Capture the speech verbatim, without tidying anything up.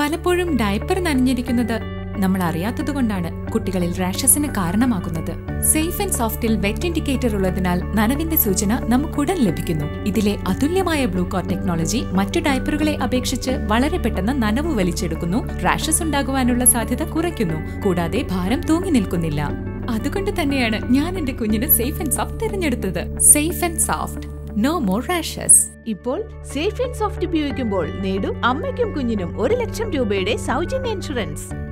പലപ്പോഴും ഡയപ്പർ നനഞ്ഞിരിക്കുന്നത് നമ്മൾ അറിയാത്തതുകൊണ്ടാണ് കുട്ടികളിൽ റാഷസിന് കാരണമാകുന്നത്. സേഫ് ആൻഡ് സോഫ്റ്റിൽ വെറ്റ് ഇൻഡിക്കേറ്റർ ഉള്ളതിനാൽ നനവിന്റെ സൂചന നമുക്കുടൻ ലഭിക്കുന്നു. ഇതിലെ അതുല്യമായ ബ്ലൂ കോർ ടെക്നോളജി മറ്റു ഡയപ്പറുകളെ അപേക്ഷിച്ച് വളരെ പെട്ടെന്ന് നനവ് വലിച്ചെടുക്കുന്നു, റാഷസ് ഉണ്ടാകുവാനുള്ള സാധ്യത കുറയ്ക്കുന്നു, കൂടാതെ ഭാരം തൂങ്ങി നിൽക്കുന്നില്ല. അതുകൊണ്ട് തന്നെയാണ് ഞാൻ എന്റെ കുഞ്ഞിന് സേഫ് ആൻഡ് സോഫ്റ്റ് തിരഞ്ഞെടുത്തത്. Safe and Soft, no more rashes. ഇപ്പോൾ സേഫ് ആൻഡ് സോഫ്റ്റ് ഉപയോഗിക്കുമ്പോൾ നേടും അമ്മയ്ക്കും കുഞ്ഞിനും ഒരു ലക്ഷം രൂപയുടെ സൗജന്യ ഇൻഷുറൻസ്.